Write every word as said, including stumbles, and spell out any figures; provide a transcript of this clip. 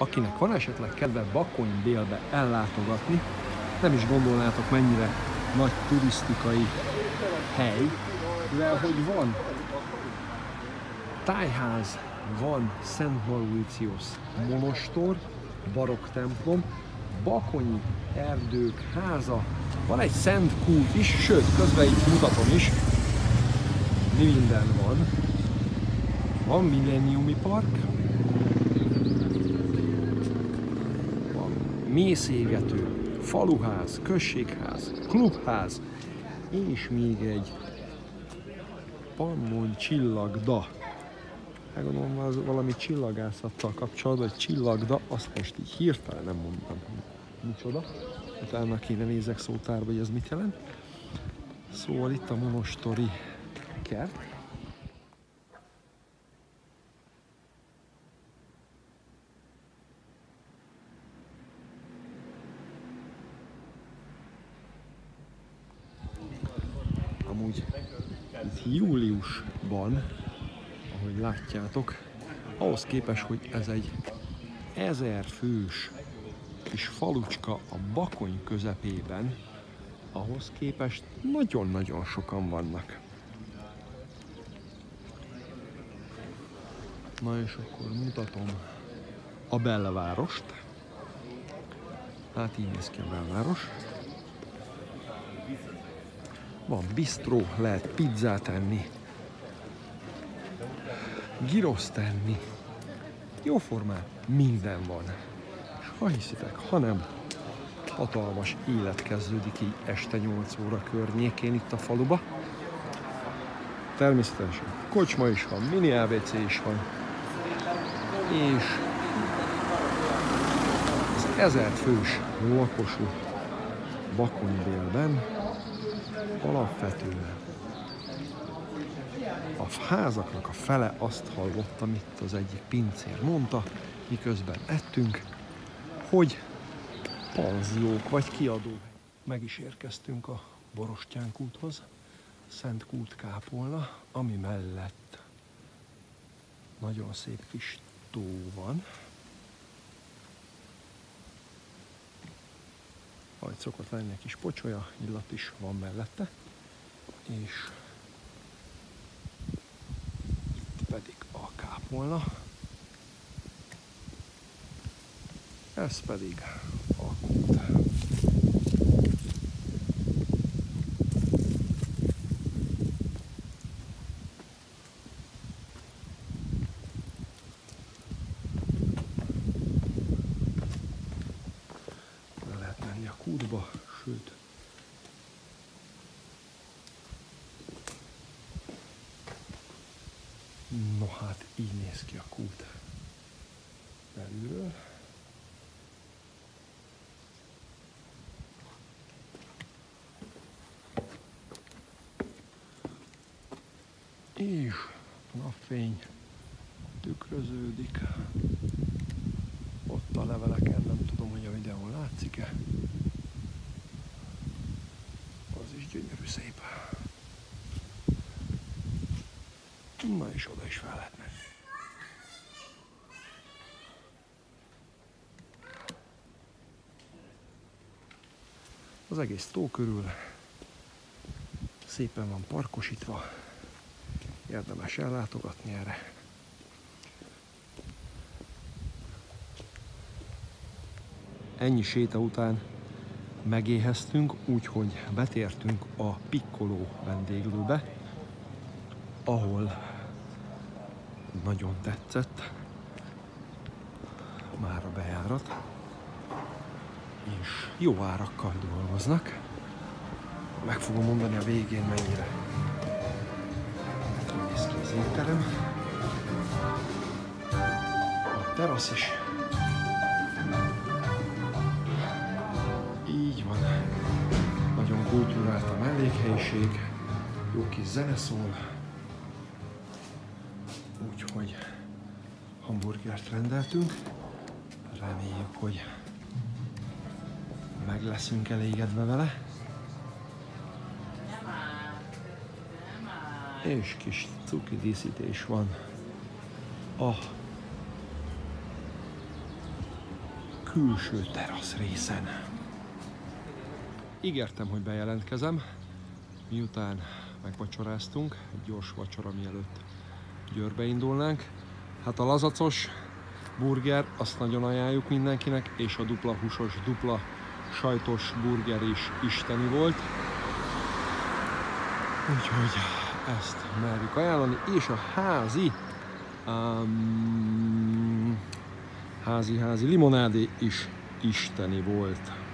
Akinek van esetleg kedve Bakony délbe ellátogatni, nem is gondolnátok mennyire nagy turisztikai hely, mivel hogy van tájház, van Szent Mauritius monostor, barokk templom, bakonyi erdők háza, van egy szent kút is, sőt, közben így mutatom is, mi minden van. Van Millenniumi Park, van mészégető, faluház, községház, klubház, és még egy Pannon csillagda. Megmondom, az valami csillagászattal kapcsolatban, vagy csillagda, azt most így hirtelen nem mondtam, micsoda. Utána kéne nézek szótárba, hogy ez mit jelent. Szóval itt a monostori kert. Amúgy itt júliusban, ahogy látjátok, ahhoz képest, hogy ez egy ezer fős kis falucska a Bakony közepében, ahhoz képest nagyon-nagyon sokan vannak. Na és akkor mutatom a belvárost. Hát így néz ki a belváros. Van bistró, lehet pizzát enni, giroszt enni, jóformán minden van. És ha hiszitek, ha nem, hatalmas élet kezdődik így este nyolc óra környékén itt a faluba. Természetesen kocsma is van, mini á bé cé is van, és az ezer fős lakosú Bakony-délben alapvetően a házaknak a fele, azt hallottam, itt az egyik pincér mondta, miközben ettünk, hogy panziók vagy kiadók. Meg is érkeztünk a Borostyán kúthoz, Szent Kút kápolna, ami mellett nagyon szép kis tó van. Ahogy szokott lenni egy kis pocsolya, illat is van mellette, és itt pedig a kápolna, ez pedig a kút. Le lehet menni a kútba, sőt, no hát így néz ki a kút belülről. És a napfény tükröződik. Ott a leveleken, nem tudom, hogy a videón látszik-e. Az is gyönyörű szép. Na és oda is fel lehet menni. Az egész tó körül szépen van parkosítva. Érdemes ellátogatni erre. Ennyi séta után megéheztünk, úgyhogy betértünk a Piccolo vendéglőbe, ahol nagyon tetszett már a bejárat, és jó árakkal dolgoznak. Meg fogom mondani a végén mennyire néz ki az étterem. A terasz is így van. Nagyon kultúrált a mellékhelyiség, jó kis zene szól, úgyhogy hamburgert rendeltünk. Reméljük, hogy meg leszünk elégedve vele. És kis cuki díszítés van a külső terasz részen. Ígértem, hogy bejelentkezem, miután megvacsoráztunk, egy gyors vacsora mielőtt Győrbe indulnánk. Hát a lazacos burger, azt nagyon ajánljuk mindenkinek, és a dupla húsos, dupla sajtos burger is isteni volt. Úgyhogy ezt merjük ajánlani, és a házi um, házi-házi limonádé is isteni volt.